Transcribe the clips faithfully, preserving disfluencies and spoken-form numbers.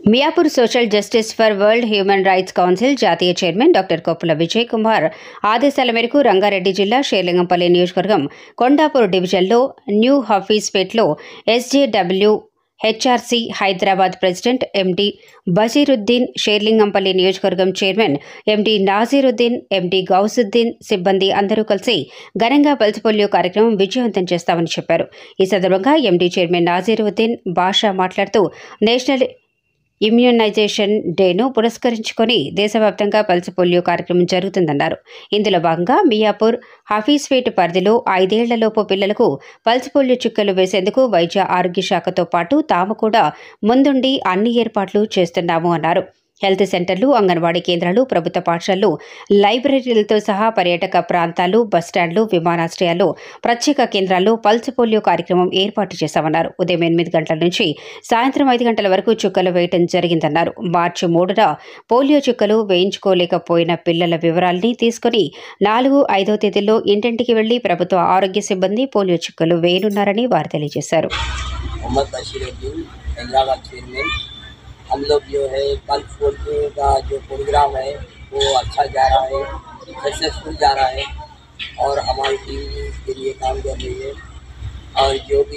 Miyapur social justice for world human rights council జాతీయ chairman doctor Koppula Vijay Kumar ఆదేశాల మేరకు రంగారెడ్డి జిల్లా షేర్లింగంపల్లి నియోజకవర్గం కొండాపూర్ డివిజన్లో న్యూ హఫీజ్పేట్లో SJW HRC Hyderabad president MD Basheeruddin, Sherlingampally నియోజకవర్గం చైర్మన్ ఎండి నాజీరుద్దీన్, ఎండి గౌసుద్దీన్ సిబ్బంది అందరూ కలిసి ఘనంగా పల్స్ పోలియో కార్యక్రమం విజయవంతం చేస్తామని చెప్పారు. ఈ సందర్భంగా ఎండి చైర్మన్ నాజీరుద్దీన్ బాషా మాట్లాడుతూ నేషనల్ ఇమ్యూనైజేషన్ డేను పురస్కరించుకొని దేశవ్యాప్తంగా పల్స్ పోలియో కార్యక్రమం జరుగుతుందన్నారు. ఇందులో భాగంగా మియాపూర్ హఫీజ్పేట్ పరిధిలో ఐదేళ్లలోపు పిల్లలకు పల్స్ పోలియో చుక్కలు వేసేందుకు వైద్య ఆరోగ్య శాఖతో పాటు తాము కూడా ముందుండి అన్ని ఏర్పాట్లు చేస్తున్నాము అన్నారు. హెల్త్ సెంటర్లు, అంగన్వాడీ కేంద్రాలు, ప్రభుత్వ పాఠశాలలు, లైబ్రరీలతో సహా పర్యాటక ప్రాంతాలు, బస్టాండ్లు, విమానాశ్రయాల్లో ప్రత్యేక కేంద్రాల్లో పల్స్ పోలియో కార్యక్రమం ఏర్పాటు చేశామన్నారు. ఉదయం ఎనిమిది గంటల నుంచి సాయంత్రం ఐదు గంటల వరకు చుక్కలు వేయటం జరిగిందన్నారు. మార్చి మూడున పోలియో చుక్కలు వేయించుకోలేకపోయిన పిల్లల వివరాల్ని తీసుకుని నాలుగు ఐదో తేదీల్లో ఇంటింటికి వెళ్లి ప్రభుత్వ ఆరోగ్య సిబ్బంది పోలియో చుక్కలు వేయనున్నారని వారు తెలియజేశారు. हम लोग जो है पल्स पोलियो का जो प्रोग्राम है वो अच्छा जा रहा है, सक्सेसफुल जा रहा है और हमारी टीम भी इसके लिए काम कर रही है. और जो भी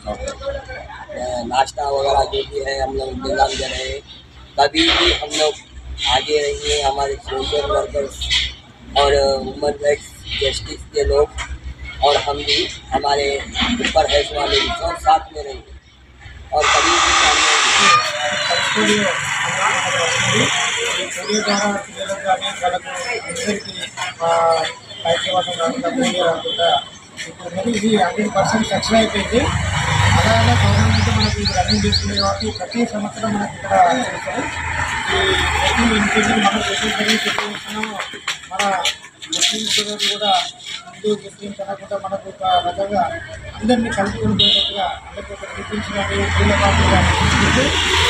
नाश्ता वगैरह जो भी है हम लोग इंतजाम कर रहे हैं. कभी भी हम लोग आगे रहेंगे. हमारे सोशल वर्कर्स और ह्यूमन राइट्स जस्टिस के लोग और हम भी हमारे ऊपर है वाले सब साथ में रहेंगे और कभी भी सामने పోలియో పోలియో ద్వారా పిల్లలకు కానీ వాళ్ళకు అందరికీ పైకి రాకుండా పోలియో రాకుండా ఇప్పుడు మరి ఇది హండ్రెడ్ పర్సెంట్ సక్సెస్ అయిపోయింది. అలాగే గవర్నమెంట్ మనకి ఇది రన్నింగ్ చేస్తుంది కాబట్టి ప్రతి సంవత్సరం మనకి ఇక్కడ చేస్తారు. ఈ ప్రతి ఇంటికి మనం ప్రతి సర్వీస్ చేస్తున్నాము. మన ముస్లిం సోదరులు కూడా హిందూ ముస్లిం అనకుండా మనకు ఒక రకంగా అందరినీ కలుపుకొని పోయినట్టుగా అందరికీ ఒక చూపించినట్టు వీళ్ళ పార్టీగా చూపించి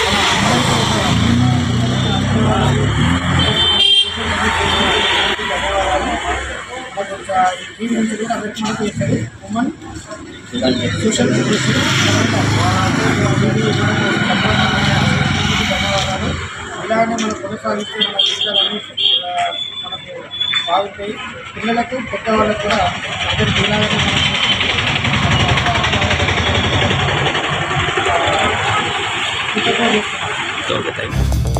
ధన్యవాదాలు. టీం నుంచి కూడా అందరికీ మనకు చేస్తారు. ఉమెన్ సోషల్ ధన్యవాదాలు. ఇలానే మనం కొనసాగిస్తే మన జీవితాలన్నీ మనకు బాగుంటాయి. పిల్లలకు పెద్దవాళ్ళకు కూడా అందరికీ ఇలాగే